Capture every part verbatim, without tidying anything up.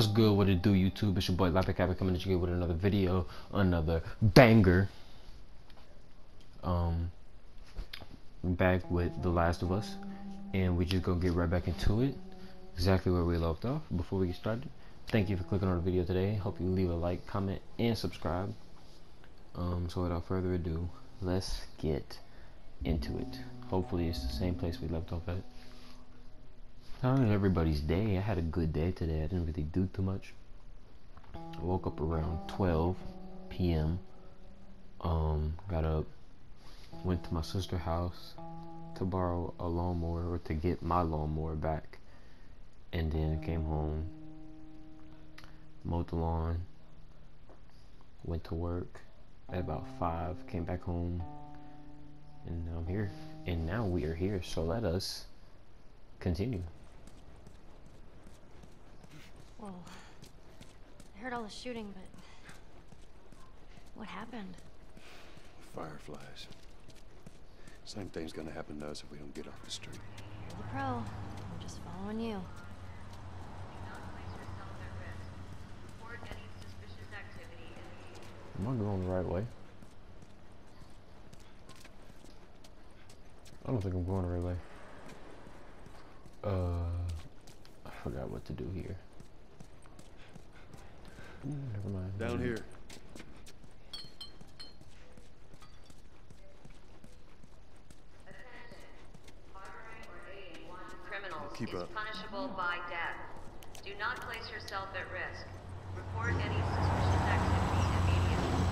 What's good? What it do, YouTube? It's your boy Lappy Cappy coming at you with another video, another banger. Um, back with The Last of Us, and we just gonna get right back into it, exactly where we left off. Before we get started, thank you for clicking on the video today. Hope you leave a like, comment, and subscribe. Um, so without further ado, let's get into it. Hopefully, it's the same place we left off at. How was everybody's day? I had a good day today. I didn't really do too much. I woke up around twelve p m Um, got up, went to my sister's house to borrow a lawnmower or to get my lawnmower back, and then came home, mowed the lawn, went to work at about five, came back home, and now I'm here. And now we are here, so let us continue. Whoa. I heard all the shooting, but what happened? Fireflies. Same thing's gonna happen to us if we don't get off the street. You're the pro. I'm just following you. Am I going the right way? I don't think I'm going the right way. Uh, I forgot what to do here. Ooh, never mind. Down here. Keep up. Punishable by death. Do not place yourself at risk. Report any suspicious activity immediately.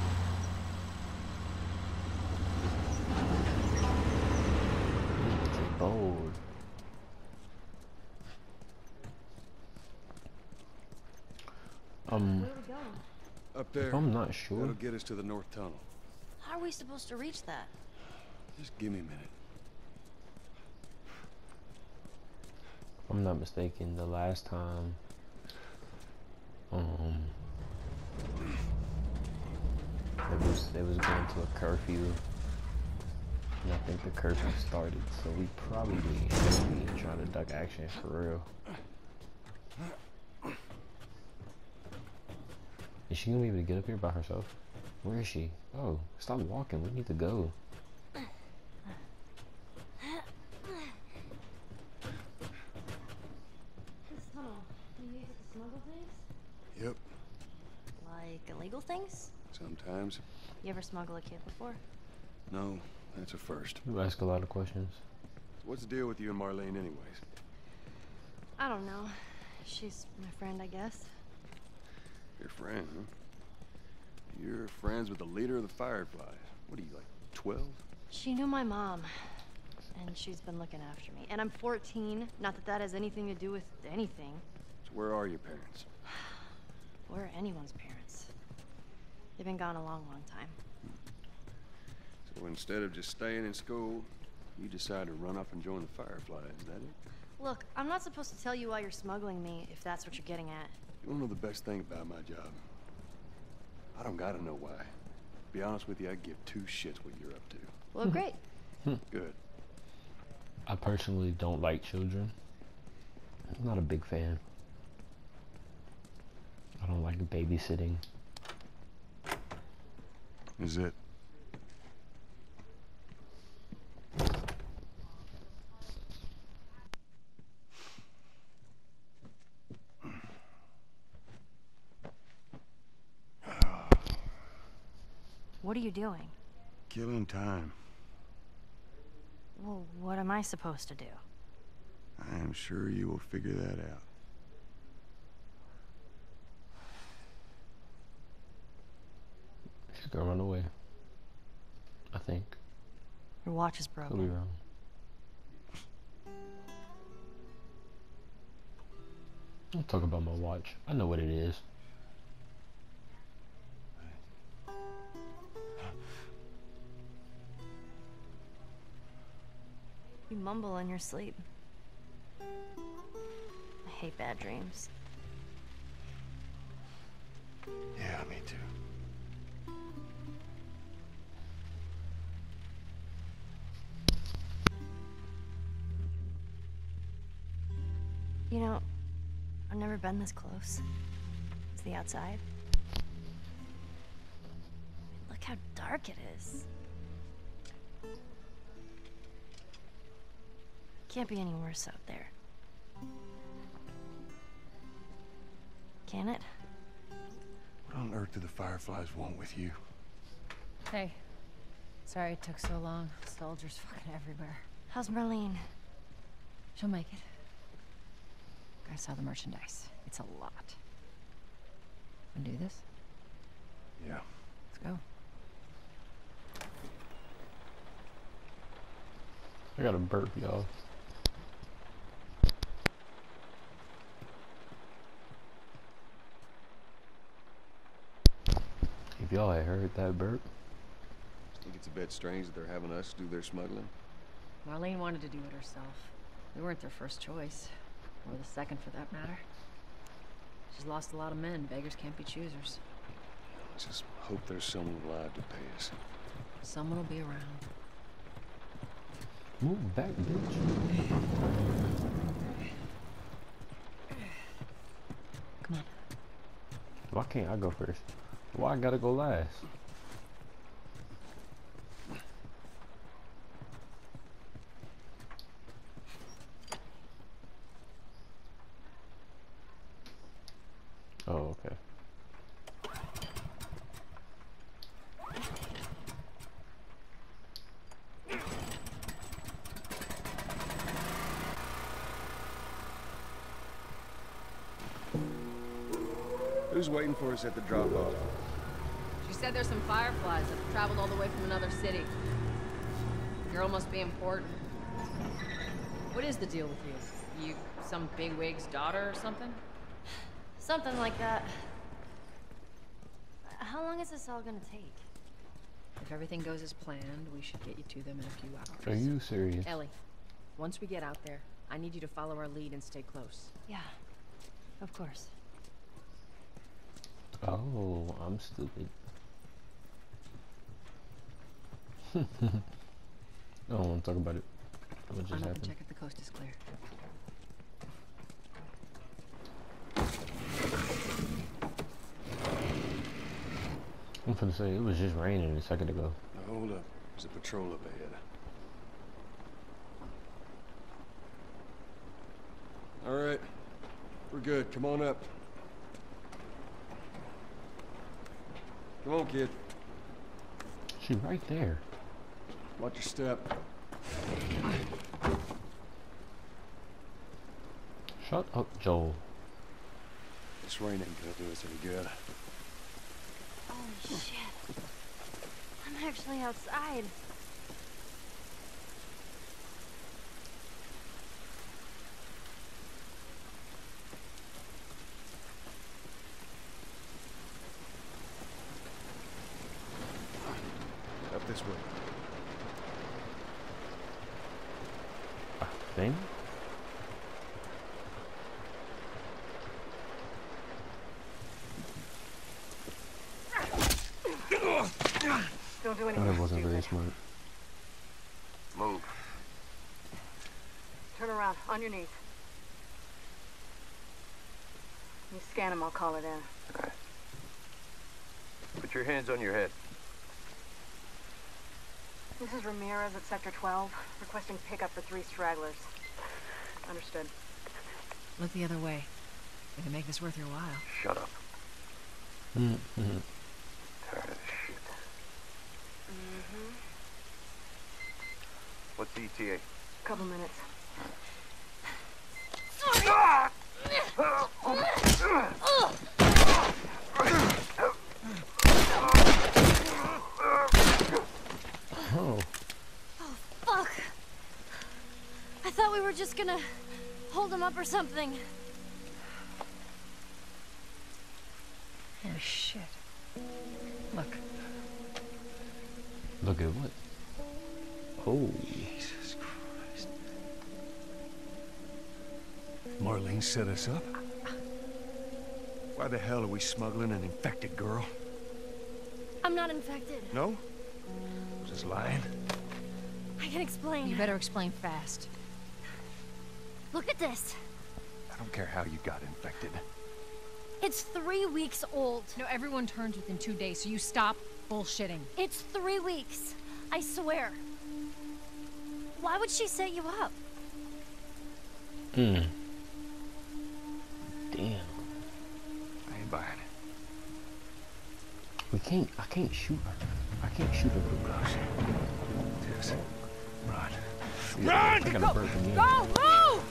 It's bold. Um, Where are we going? Up there. I'm not sure. That'll get us to the north tunnel. How are we supposed to reach that? Just give me a minute. If I'm not mistaken, the last time, um, it was it was going to a curfew, and I think the curfew started, so we probably ain't be trying to duck action for real. Is she gonna be able to get up here by herself? Where is she? Oh, stop walking. We need to go. This tunnel. Can you use it to smuggle things? Yep. Like illegal things? Sometimes. You ever smuggle a kid before? No, that's a first. You ask a lot of questions. So what's the deal with you and Marlene anyways? I don't know. She's my friend, I guess. Your friend, huh? You're friends with the leader of the Fireflies. What are you, like, twelve? She knew my mom, and she's been looking after me. And I'm fourteen. Not that that has anything to do with anything. So where are your parents? Or anyone's parents. They've been gone a long, long time. So instead of just staying in school, you decide to run off and join the Fireflies, is that it? Look, I'm not supposed to tell you why you're smuggling me, if that's what you're getting at. You wanna know the best thing about my job? I don't gotta know why. To be honest with you, I give two shits what you're up to. Well, great. Good. I personally don't like children. I'm not a big fan. I don't like babysitting. Is it? What are you doing? Killing time. Well, what am I supposed to do? I am sure you will figure that out. She's gonna run away. I think. Your watch is Could be broken. wrong. Don't talk about my watch. I know what it is. You mumble in your sleep. I hate bad dreams. Yeah, me too. You know, I've never been this close. It's the outside. Look how dark it is. Can't be any worse out there. Can it? What on earth do the Fireflies want with you? Hey. Sorry it took so long. Soldiers fucking everywhere. How's Marlene? She'll make it. I saw the merchandise. It's a lot. Wanna do this? Yeah. Let's go. I got a burp, y'all. If y'all had heard that burp. Think it's a bit strange that they're having us do their smuggling? Marlene wanted to do it herself. We weren't their first choice. Or the second, for that matter. She's lost a lot of men. Beggars can't be choosers. Just hope there's someone alive to pay us. Someone will be around. Move back, bitch. Come on. Why can't I go first? Why I gotta go last? Oh, okay. Who's waiting for us at the drop-off? She said there's some fireflies that have traveled all the way from another city. The girl must be important. What is the deal with you? You some bigwig's daughter or something? Something like that. How long is this all gonna take? If everything goes as planned, we should get you to them in a few hours. Are you serious? Ellie, once we get out there, I need you to follow our lead and stay close. Yeah, of course. Oh, I'm stupid. I don't want to talk about it. What just Climb up and happened? check if the coast is clear. I'm finna say, it was just raining a second ago. Now hold up. There's a patrol up ahead. All right. We're good. Come on up. Come on, kid. She's right there. Watch your step. Shut up, Joel. This rain ain't gonna do us any good. Holy shit. I'm actually outside. Up this way. A thing? Don't do Oh, anything that wasn't stupid. very smart. Move. Turn around, on your knees. You scan him, I'll call it in. Okay. Put your hands on your head. This is Ramirez at Sector twelve, requesting pickup for three stragglers. Understood. Look the other way. We can make this worth your while. Shut up. Mm-hmm. Tired of this shit. Mm-hmm. What's the E T A? Couple minutes. Oh. Oh, fuck. I thought we were just gonna hold him up or something. Oh, shit. Look. Look at what? Oh. Jesus Christ. Marlene set us up? Why the hell are we smuggling an infected girl? I'm not infected. No? Just lying? I can explain. You better explain fast. Look at this. don't care how you got infected. It's three weeks old. No, everyone turns within two days, so you stop bullshitting. It's three weeks. I swear. Why would she set you up? Hmm. Damn. I ain't buying it. We can't. I can't shoot her. I can't shoot her blue guys. Tess, run. Yeah, I got a burp again. Go, move!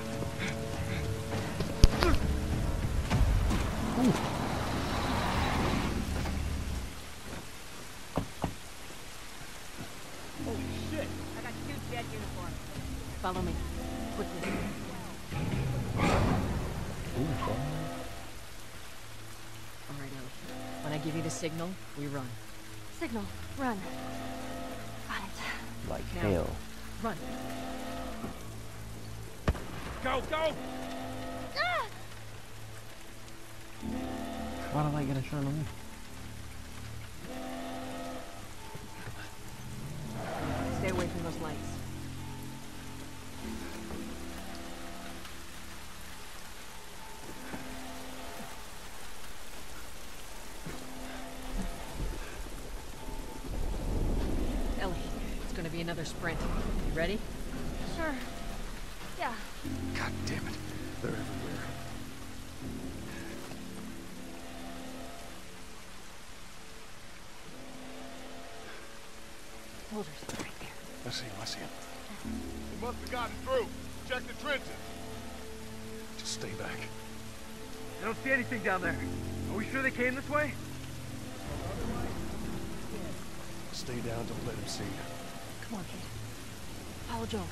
Ooh. Follow me. Quickly. Ooh, Alright, Ellie. When I give you the signal, we run. Signal. Run. Got it. like Now. hell. Run. Go, go! Ah! Why the light gonna turn on me? Stay away from those lights. Ellie, it's gonna be another sprint. You ready? Sure. Yeah. God damn it. They're everywhere. Soldiers right there. I see him, I see him. We must have gotten through. Check the trenches. Just stay back. I don't see anything down there. Are we sure they came this way? Stay down, don't let him see you. Come on, kid. Follow Joel.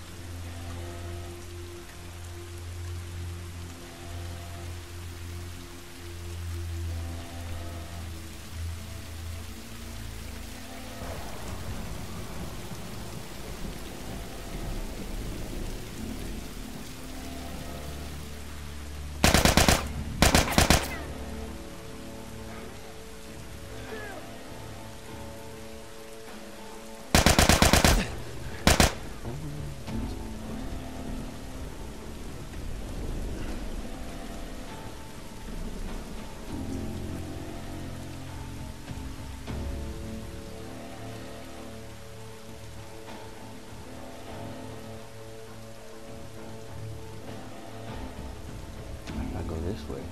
I gotta go this way.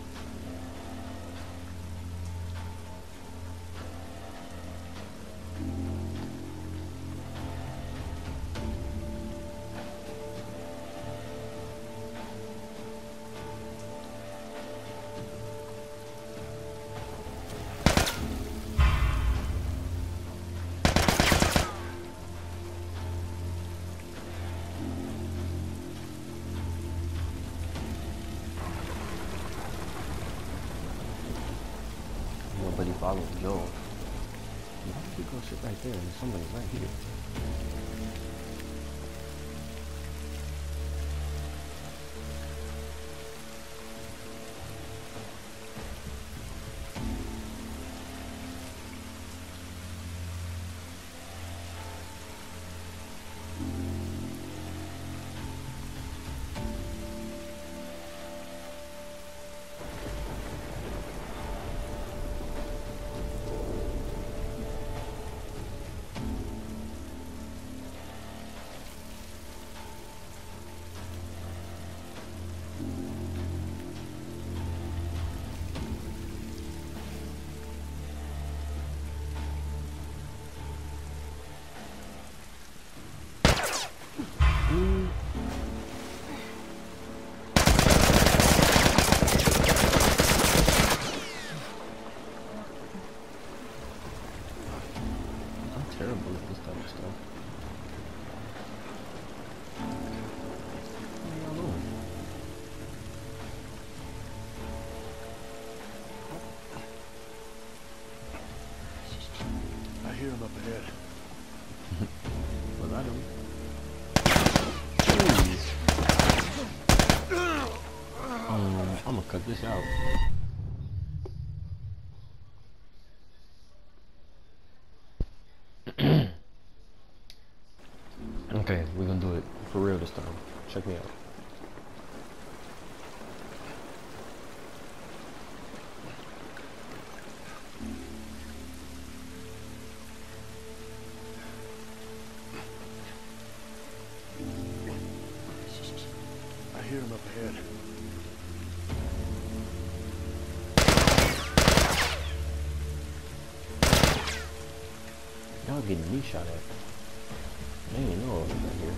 Nobody followed Joel. Why did he go sit right there and somebody's right here? I'm terrible at this type of stuff. What are y'all doing? I hear him up ahead. Well, I don't. Um, I'm gonna cut this out. Okay, we're gonna do it for real this time. Check me out. ahead. Y'all getting me shot at. I didn't even know I was right here.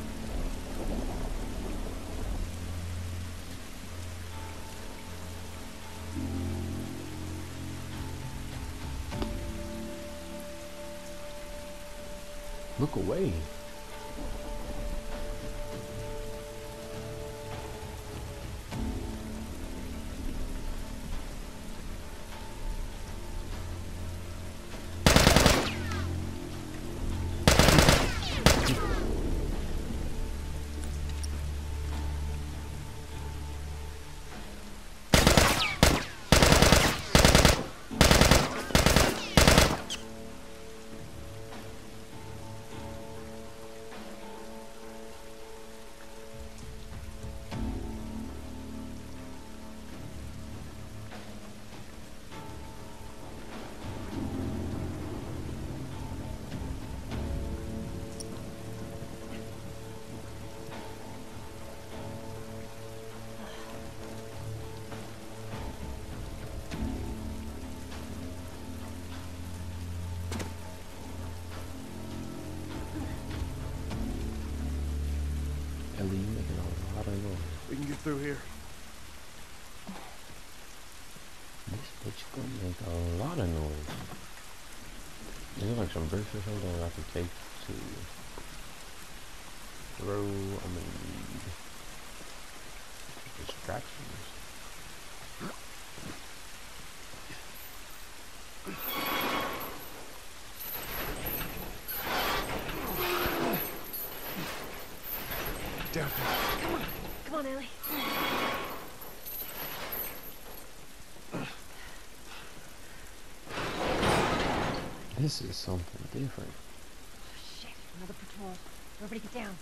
Look away. Ellie, you making a lot of noise. We can get through here. This bitch gonna make a lot of noise. Is there like some bricks or something I can take to throw? I'm gonna need distractions. Down there. Come on. Come on, Ellie. This is something different. Oh, shit. Another patrol. Everybody get down.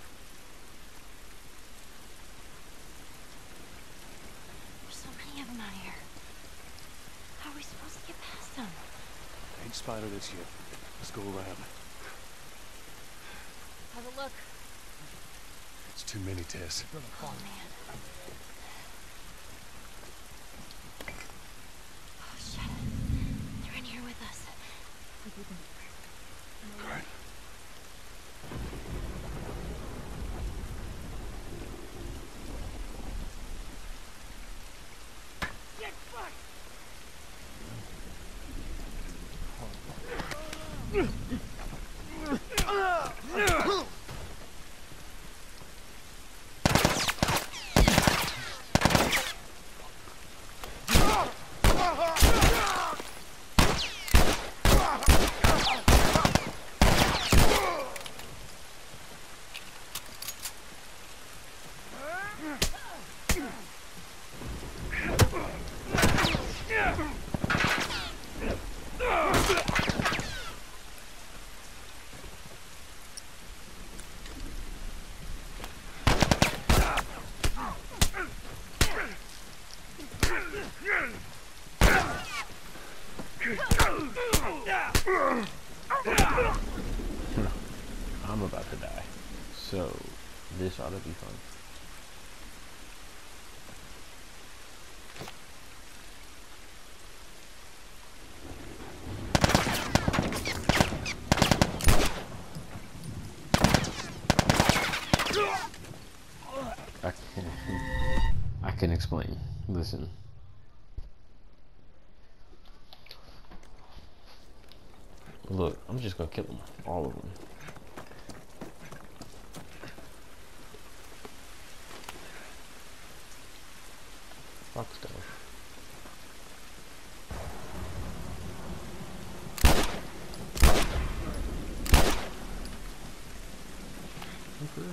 There's so many of them out here. How are we supposed to get past them? Ain't spotted us yet. Let's go around. How's it look? It's too many, Tess. Oh, man. Oh, shit. They're in here with us. All right. Get fucked! I'm about to die. So, this ought to be fun. I can, I can explain. Listen. Look, I'm just gonna kill them. All of them. Fuck stuff. Okay.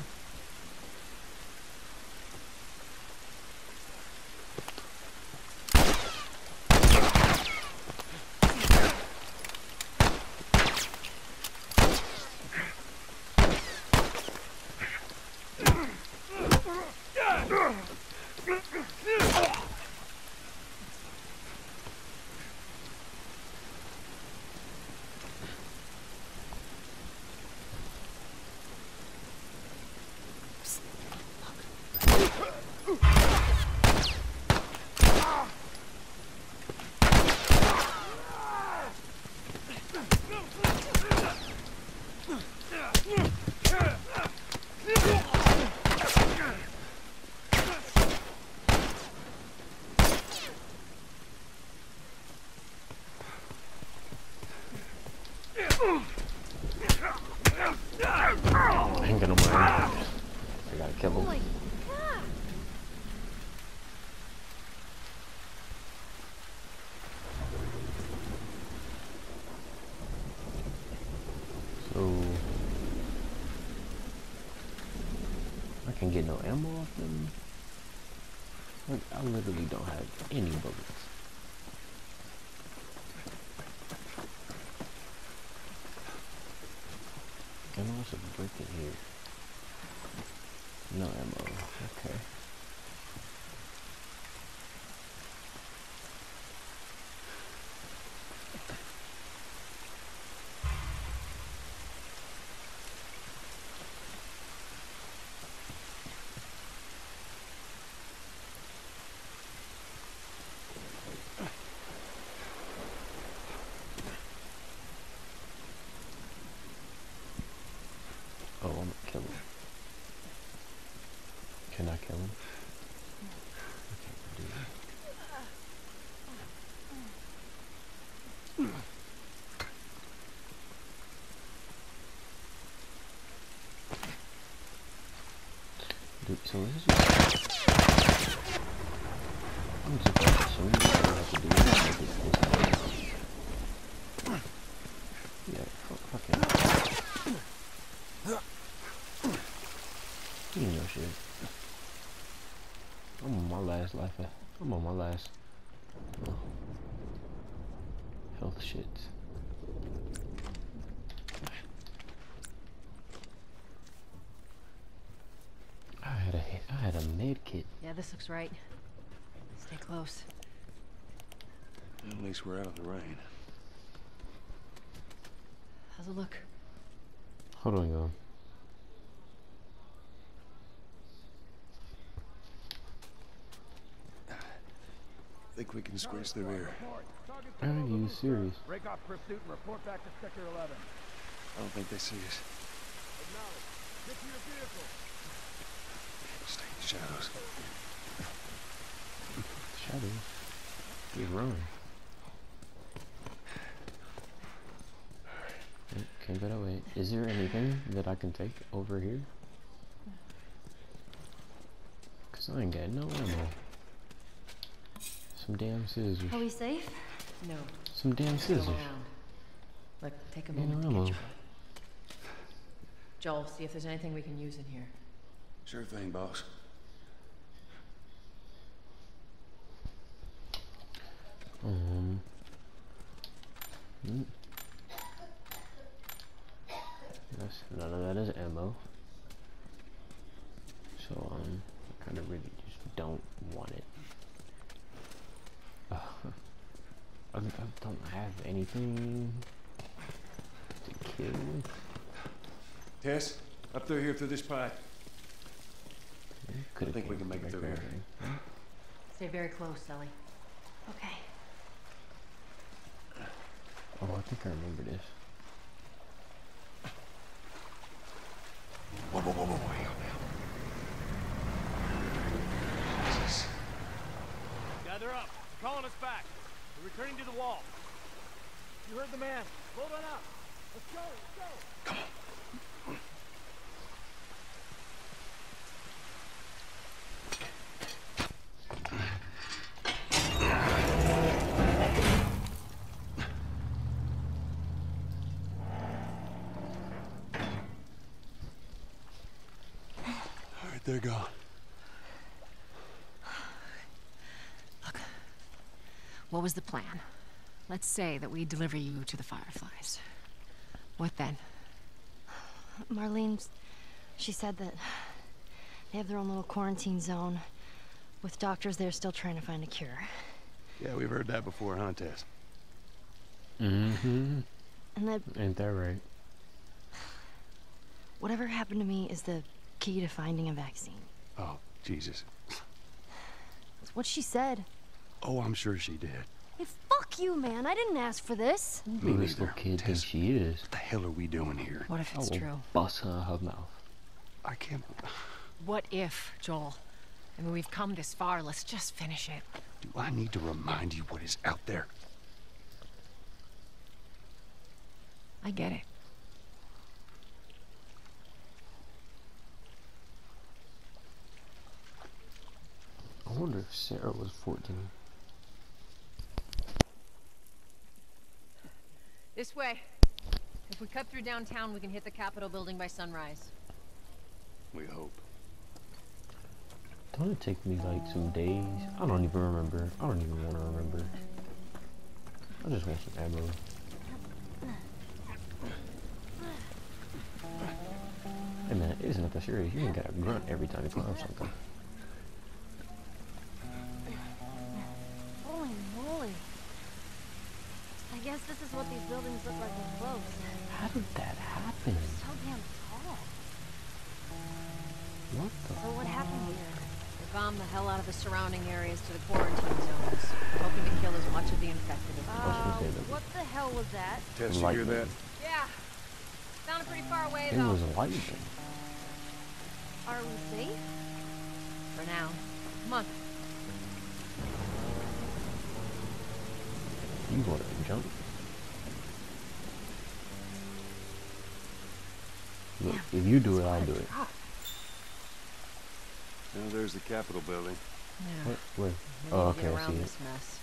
ain't got no more ammo. I gotta kill him. Oh my god. So I can get no ammo off them. Look, I literally don't have any bullets. I know what's a brick in here. No ammo. Okay. Oh, I'm gonna kill him. Can I kill him? I can't do that. Dude, so this is what I'm just gonna assume that I have to do this. Yeah, fuck, fuck it. You know shit. I'm on my last life. I'm on my last uh, health shit. I had a I had a med kit. Yeah, this looks right. Stay close. At least we're out of the rain. How's it look? Hold on, y'all. Think we can squeeze through here? Are you serious? Break off pursuit and report back to Sector eleven. I don't think they see us. Acknowledge. Get to your vehicle. Stay in the shadows. Shadows. He's running. Can't go that way. Is there anything that I can take over here? Cause I ain't got no ammo. Some damn scissors. Are we safe? No. Some damn Still scissors. around. Look, take a Ain't moment no to ammo. catch your breath. Joel, see if there's anything we can use in here. Sure thing, boss. Um. mm. That's, none of that is ammo. So um, I kind of really just don't want it. Uh, I, I don't have anything to kill with. Tess, up through here through this pipe. I think we can make it through here. Stay very close, Ellie. Okay. Oh, I think I remember this. Whoa, whoa, whoa, whoa, whoa, hang on now. Jesus. Gather up. They're calling us back. We're returning to the wall. You heard the man. Hold on up. Let's go, let's go. Come on. All right, they're gone. Look, what was the plan? Let's say that we deliver you to the Fireflies. What then? Marlene, she said that they have their own little quarantine zone with doctors there still trying to find a cure. Yeah, we've heard that before, huh, Tess? Mm-hmm. And that Ain't that right? whatever happened to me is the key to finding a vaccine. Oh, Jesus. That's what she said. Oh, I'm sure she did. Hey, fuck you, man. I didn't ask for this. Me Who this little neither. kid thinks Tess, she is? what the hell are we doing here? What if I it's will true? bust her in her mouth. I can't... What if, Joel? I mean, we've come this far. Let's just finish it. Do I need to remind you what is out there? I get it. I wonder if Sarah was fourteen. This way. If we cut through downtown, we can hit the Capitol building by sunrise. We hope. Don't it take me like some days? I don't even remember. I don't even want to remember. I just want some ammo. Hey man, it isn't that serious. You ain't gotta grunt every time you climb something. Holy moly. I guess this is what these buildings look like up close. How did that happen? They're so damn tall. What the? So what happened here? They bombed the hell out of the surrounding areas to the quarantine zones, hoping to kill as much of the infected as Uh, possible. what the hell was that? Tess, you hear that? Yeah. Sounded pretty far away, It though. was lightning. Are we safe? For now. Come on. You want to jump? Look, if you do it, I'll do it. Now there's the Capitol building. Yeah. What? Where? We Oh, need to okay, get I around see it. this mess.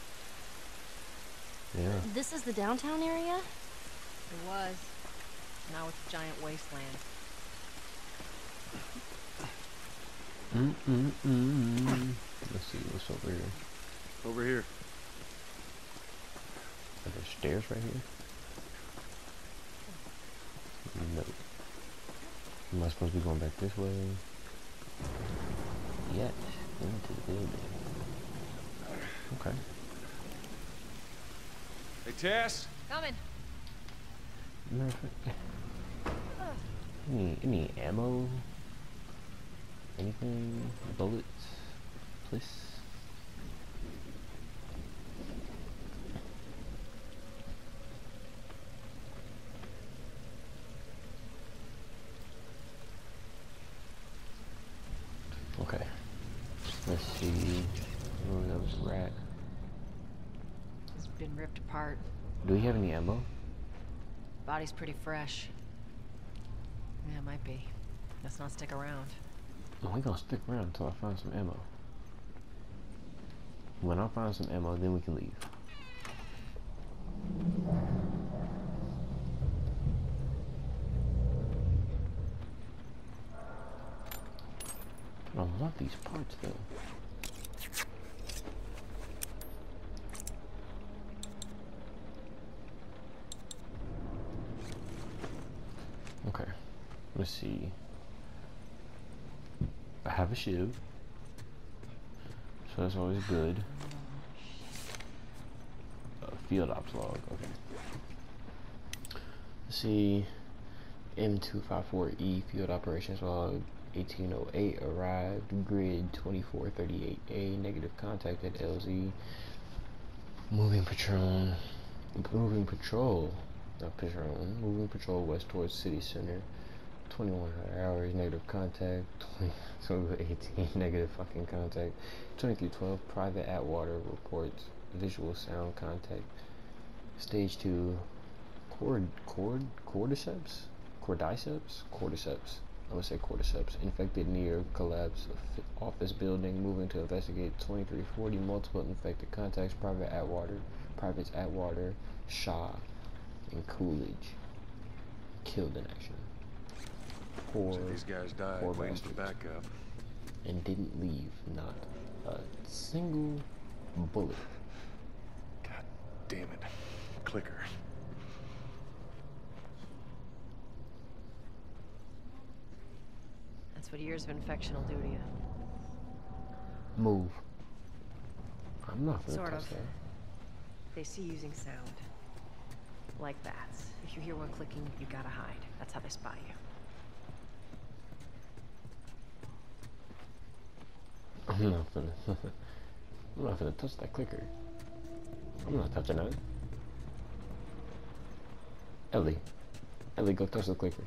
Yeah. This is the downtown area? It was. Now it's a giant wasteland. Mm mm mm. Let's see what's over here. Over here. Are there stairs right here? No. Am I supposed to be going back this way? Yes. Into the building. Okay. Hey, Tess? Coming. Matter of fact, any any ammo? Anything? Bullets? Please. Okay. Let's see. Oh, that was a rat. It's been ripped apart. Do we have any ammo? Body's pretty fresh. Yeah, it might be. Let's not stick around. Oh, we gonna stick around until I find some ammo. When I find some ammo, then we can leave. I love these parts though. Okay, let's see. I have a shield, so that's always good. Uh, field ops log, okay. Let's see. M two fifty-four E field operations log. eighteen oh eight arrived. Grid twenty-four thirty-eight A. Negative contact at L Z. Moving patrol. Moving patrol. Not patrol. Moving patrol west towards city center. twenty-one hours. Negative contact. twenty eighteen. Negative fucking contact. twenty-three twelve. Private Atwater reports visual sound contact. Stage two. Cord. Cord. Cordyceps. Cordyceps. Cordyceps. I would say cordyceps. Infected near collapse of office building. Moving to investigate. Twenty-three forty. Multiple infected contacts. Private Atwater. Privates Atwater. Shaw. And Coolidge. Killed in action. Poor, So these guys died poor waiting for bastards. backup. And didn't leave. Not a single bullet. God damn it. Clicker. That's what years of infection will do to you. Move. I'm not gonna Sort touch of. that. They see using sound. Like bats. If you hear one clicking, you gotta hide. That's how they spot you. I'm not gonna. I'm not gonna touch that clicker. I'm not touching that. Ellie. Ellie, go touch the clicker.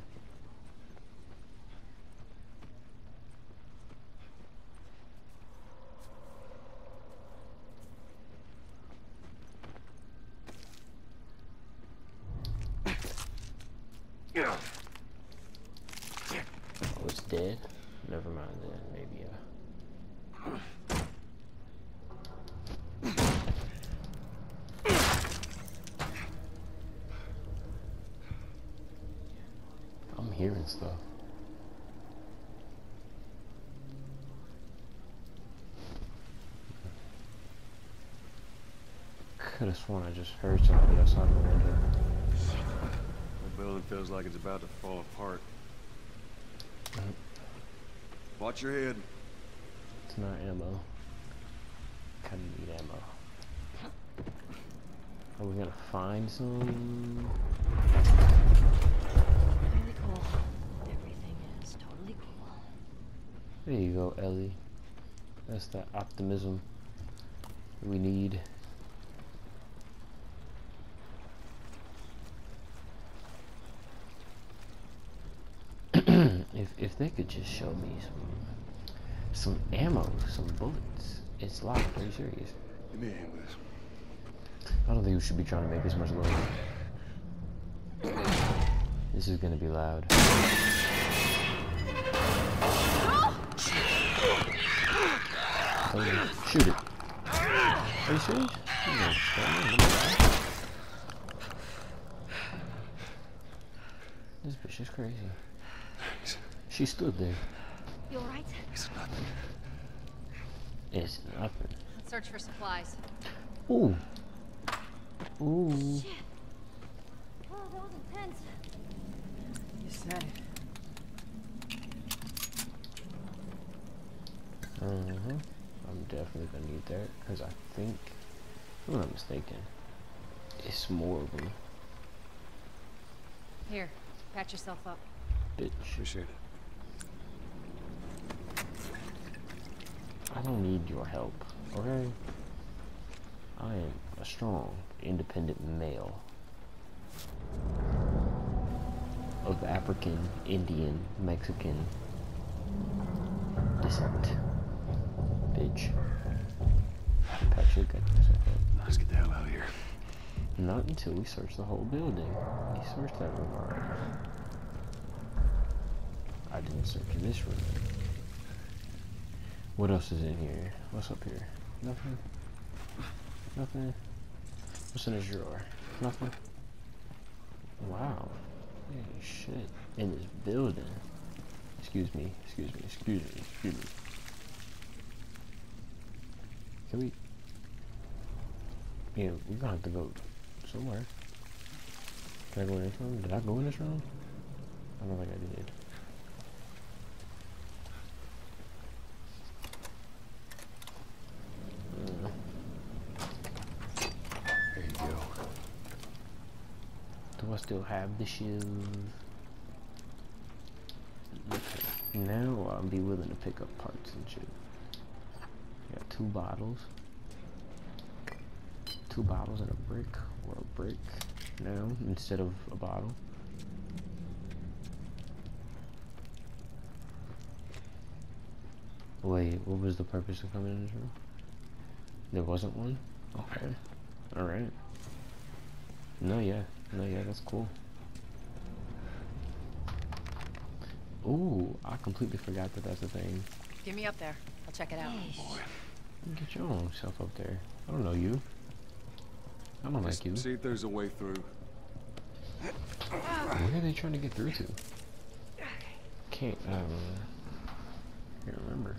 Oh, it's dead? Never mind then. Maybe, uh... hearing stuff. Could have sworn I just heard somebody outside the window. The building feels like it's about to fall apart. Mm-hmm. Watch your head. It's not ammo. Kinda need ammo. Are we gonna find some? Totally cool. Everything is totally cool. There you go, Ellie. That's the optimism we need. if if they could just show me some some ammo, some bullets. It's locked. Are you serious? Give me a hand with this. I don't think we should be trying to make this much noise. This is gonna be loud. Oh, shoot it. Are you serious? This bitch is crazy. She stood there. You alright? It's nothing. It's nothing. Let's search for supplies. Ooh. Ooh. Shit. Oh, that was intense. You said it. Uh-huh. I'm definitely gonna need that, because I think, if I'm not mistaken, it's more of them. Here, patch yourself up. Bitch. Appreciate it. I don't need your help, okay? I am a strong, independent male of African, Indian, Mexican descent. Bitch. Patch your goodness, okay? Let's get the hell out of here. Not until we search the whole building. We searched that room already. I didn't search this room. What else is in here? What's up here? Nothing? Nothing? What's in this drawer? Nothing? Wow. Hey, shit. In this building. Excuse me, excuse me, excuse me, excuse me. Can we... Yeah, we're gonna have to go somewhere. Can I go in this room? Did I go in this room? I don't think I did. Uh, There you go. do I still have the shoes? Okay. Now I'll be willing to pick up parts and shit. Got two bottles. Two bottles and a brick, or a brick now instead of a bottle. Wait, what was the purpose of coming in this room? There wasn't one? Okay. Alright. No, yeah. No, yeah, that's cool. Ooh, I completely forgot that that's the thing. Get me up there. I'll check it out. Boy. Get your own self up there. I don't know you. I don't Just like you. see if there's a way through. Where are they trying to get through to? Can't, I don't know. Can't remember.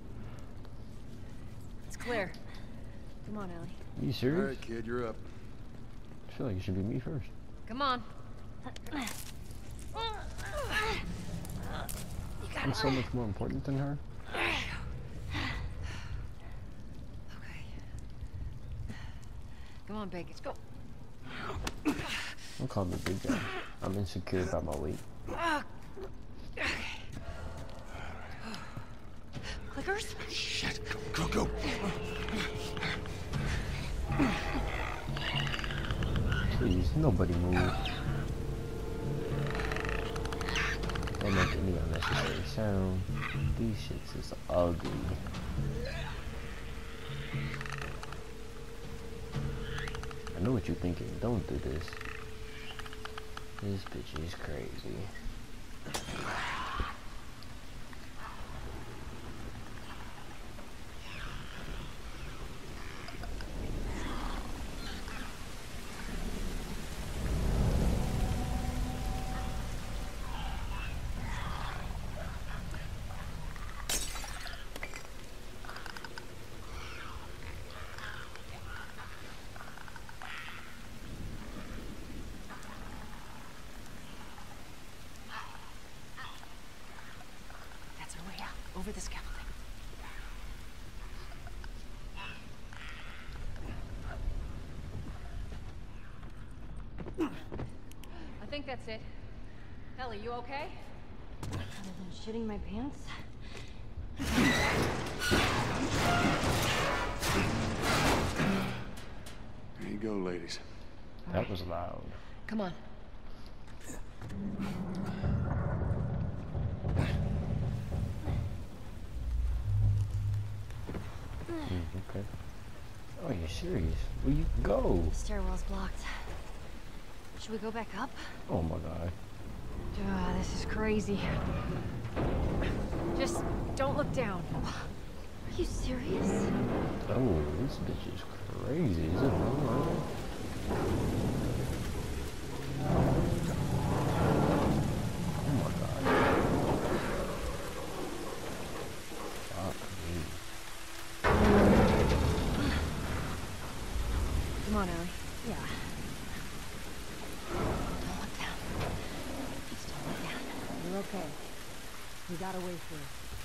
It's clear. Come on, Ellie. Are you serious? Alright, kid, you're up. I feel like it should be me first. Come on. I'm so much more important than her. Come on, big. Let's go. Don't call me big guy. I'm insecure about my weight. Clickers? Shit, go, go, go. Please, nobody move. Don't make any unnecessary sound. These shits is ugly. I know what you're thinking. Don't do this. This bitch is crazy. the scaffolding. I think that's it. Ellie, you okay? Other than shitting my pants? There you go, ladies. That was loud. Come on. Mm, okay. Oh, you're serious? Where you go? The stairwell's blocked. Should we go back up? Oh my god. Ah, this is crazy. Just don't look down. Are you serious? Oh, this bitch is crazy. Is it wrong? Oh my god. Fuck me. Come on, Ellie. Yeah. Don't look down. Just don't look down. You're okay. We got a way through.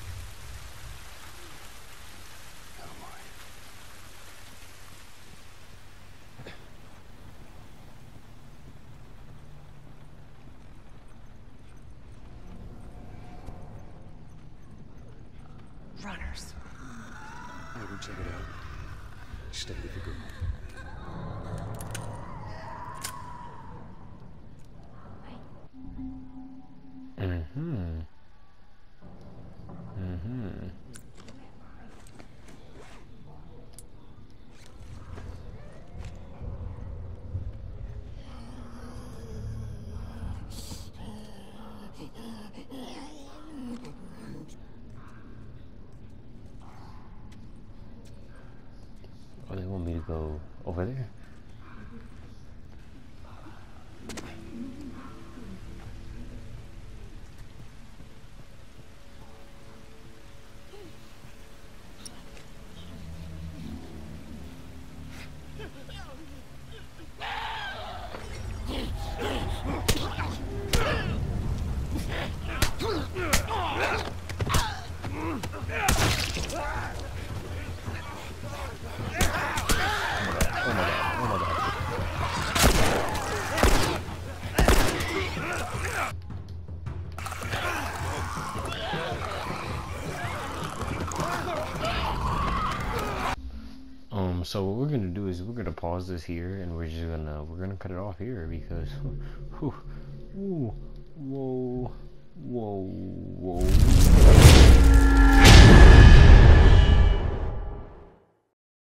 Runners. I'll go check it out. Stay with the girl. Mm-hmm. Mm-hmm. Oh, they want me to go over there? Um, so what we're gonna do is we're gonna pause this here, and we're just gonna we're gonna cut it off here because, whew, whew, whoa, whoa.